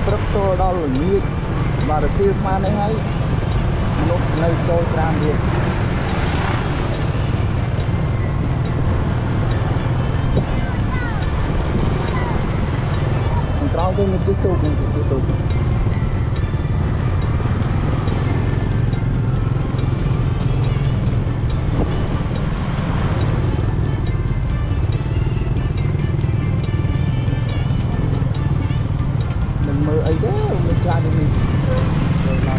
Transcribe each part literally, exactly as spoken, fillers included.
ព្រឹកចូលដល់ល្ងាចបាទទៅទីស្មាននេះហើយមនុស្សនៅចូលច្រើនទៀតក្រោយទៅមានជិះទូកមានជិះទូកmình mơ ấy thế mình ra đi mình rồi làm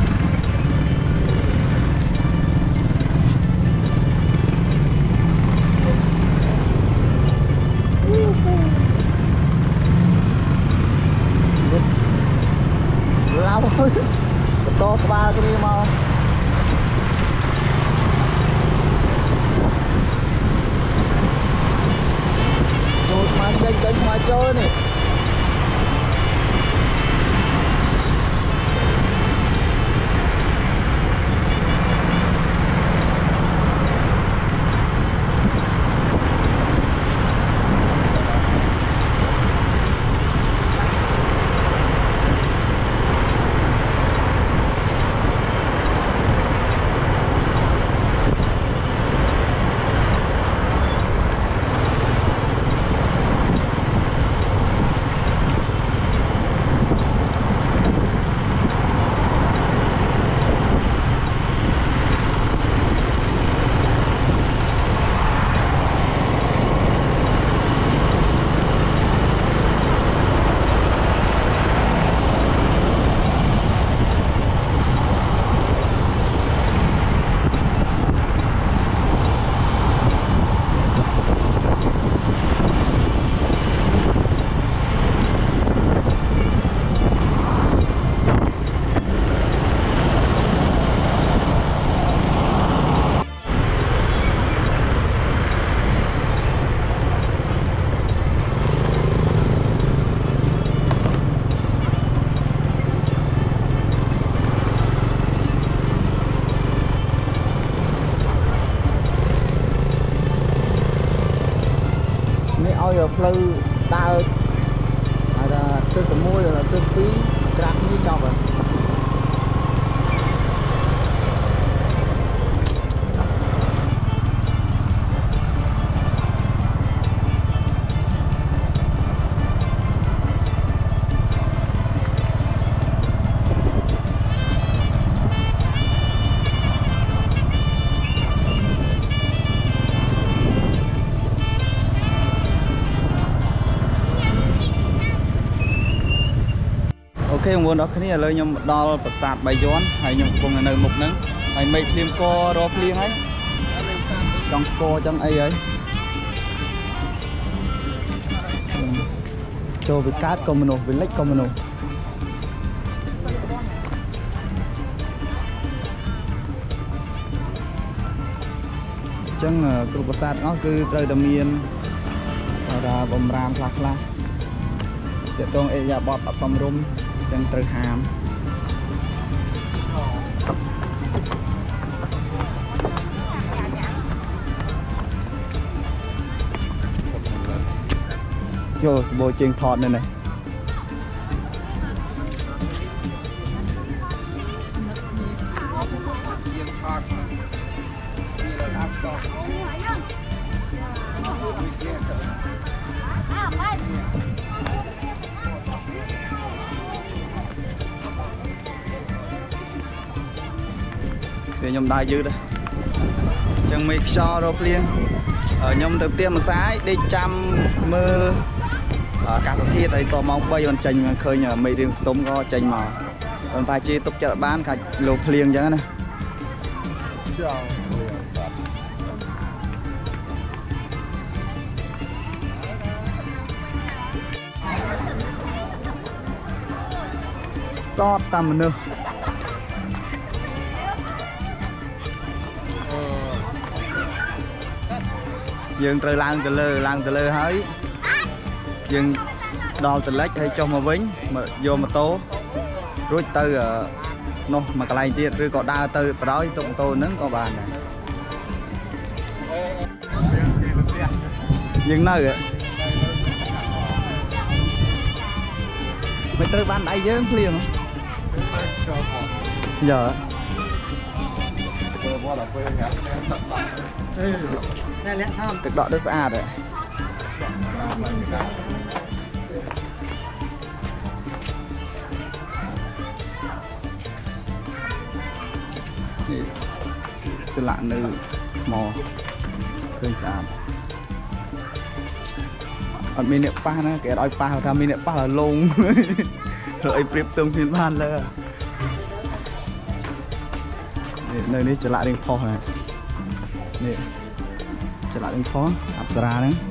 lao thôi to ba cái đi mau rồi mà chơi chơi mà chơi này ở phơi đào là tương tự môi là tương tí cắt như chọc rồi ok muốn đó cái này lời nhom đo bật sạt bài gión hay nhom cùng là nơi mục nắng hay mấy phim co ro phim ấy trong co trong ấy ấy cho với cát comino với lách comino chẳng cái bật sạt nó cứ trời đầm miên là bầm ram khạc la để trong ấy nhà bọt ở phòng room chân từ hàm cho bộ trên thọt này này thì nhom đại dư đây chẳng mấy cho rồi liền ở nhom thực tiêm một sáng đi chăm mưa cả sản thiết ấy to mong bây giờ chành khơi nhờ mấy riêng tôm có chành màu còn phải chi tục chợ bán cả lục liền chẳng này sót tầm nữa dương trời lang từ lơ lang từ lơ hỡi dương đo từ lách hay cho mà vĩnh mà vô mà tố rút từ ở nó mà cái này tiệt rồi có đa từ đó tụng tô nướng có bàn này dương nơi ạ mấy tới ban đáy dớm liền giờ cực đọ đất xa rồi cho lạ nữ mò khơi sàn ở bên nệm pa nữa cái đói pa ra bên nệm pa là lông rồi prep tương phiên ban lơ nơiนี้จะละเรียงพอเลยนี่จะละเรียงพออับสราเนี่ย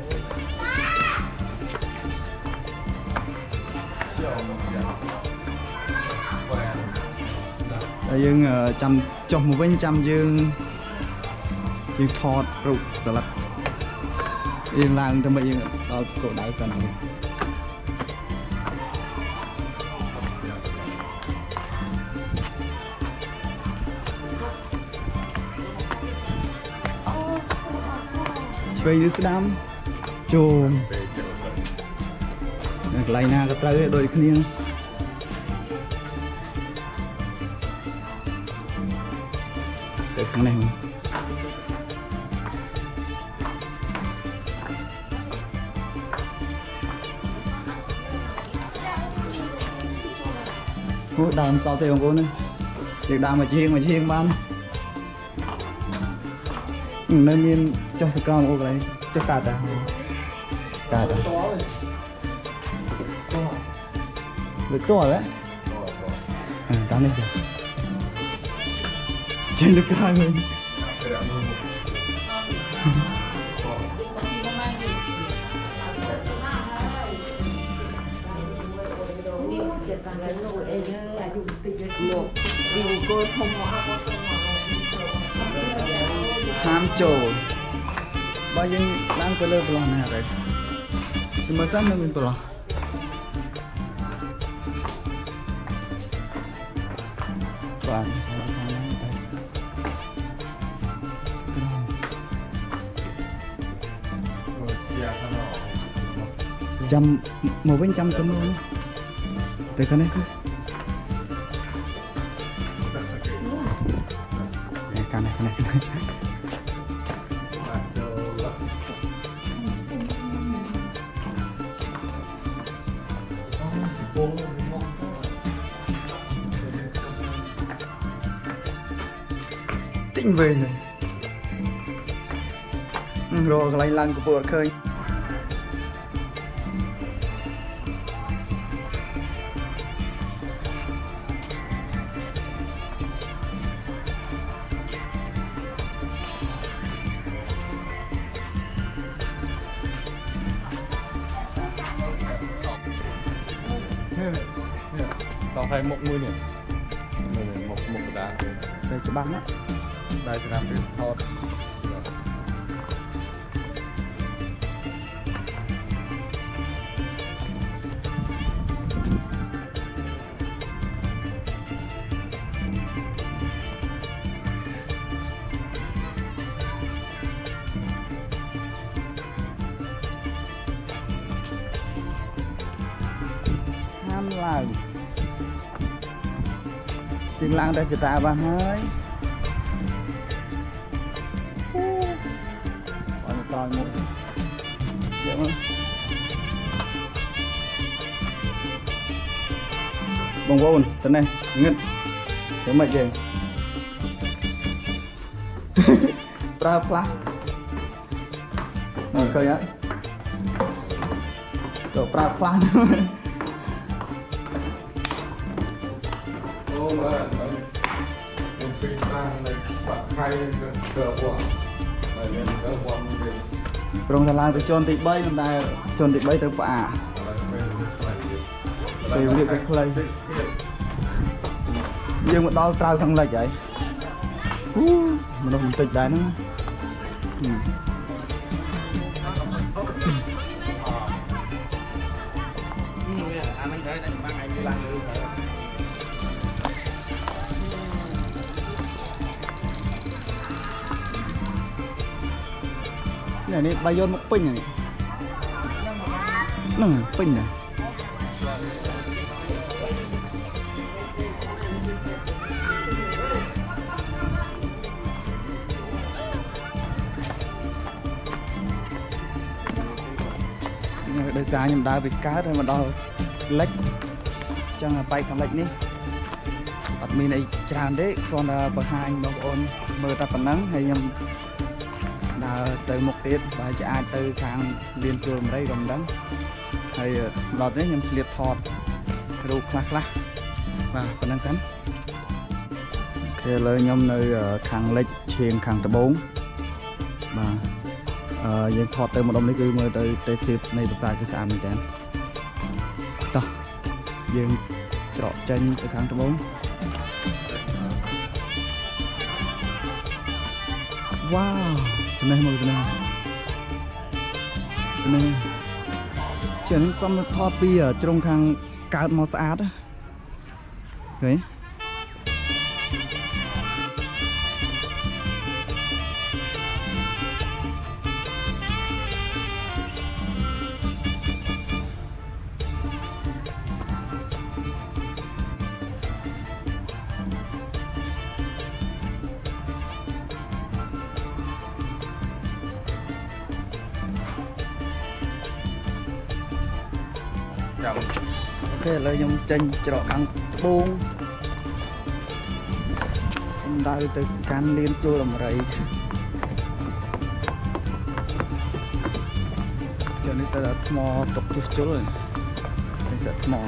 แล้วยังจำจบมาเป็นจำยังยังทอดรูปสลัดยังล่างทำไมยังเอาโกดได้กันช่วยยืดดำโจมไล่หน้าก็เตะโดยเคลียงเตะข้างในมั้งโอ้ดาวsaoเตะของcô nữa việc đào mà chiên mà chiên ban nơi miền trong thực con ô cái cho cả ta cả ta được to đấy à tao lên rồi trên được hai mình ham trổ bao nhiêu đang có lơ bờ này rồi nhưng mà sao nó mình bờ toàn trăm một bên trăm tấm luôn từ cái này sao cái này cái này tính về rồi rồi cái lần của vợ khơi tao thấy một mươi nè một một đá đây cho băng á đây thì làm việc thọt ham lại tiếng lang đã chợt ra bạn ơi còn còn một dễ không bông vôn tên này ngân thế mày gì pra pla rồi khơi á rồi pra pla rong thằng lang từ chôn tị bay mình đây chôn tị bay từ phà từ việc cái clay nhưng mà đau trao thằng lại vậy mình đâu tịt đấy nữa này này bay vô một pin này nè pin này โดยสารยำดาวไปcá thôi mà đo lệch chẳng là bay cầm lệch ní ở mình này tràn đấy còn là bậc hai bậc ôn mưa ta còn nắng hay nhầm là từ một tiết và ai từ hàng liên trường đây gồm đắng hay lọt đấy nhầm liệt thọt đồ khắc lá và còn đang cắn thì lời nhầm nơi hàng lệch chiên hàng tập bốn màยังถอดเติมมาดมนี่คือมือเตยเตยทิพในภาษาคือสามเหมือนกันต่อยังเจาะใจไปครั้งที่bốnว้าวเป็นไงมือเป็นไงเป็นไงเช่นซ้ำทอดปีอ่ะตรงทางการมอสอาร์ตเฮ้ยโอเคเลยยำจังเจาะอังปูงสมได้từการเรียนจูlàmไรเดี๋ยวนี้จะทมอตกจุดจุดเลยจะทมอ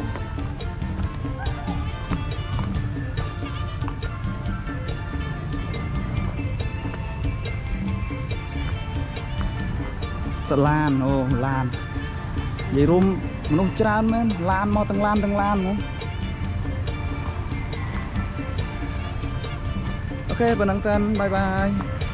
สลานโอ้ลานยีรุ่มมนุษย์จานมันลานมอตั้งลานตั้งลานมั้งโอเคบรรณังสันบายบาย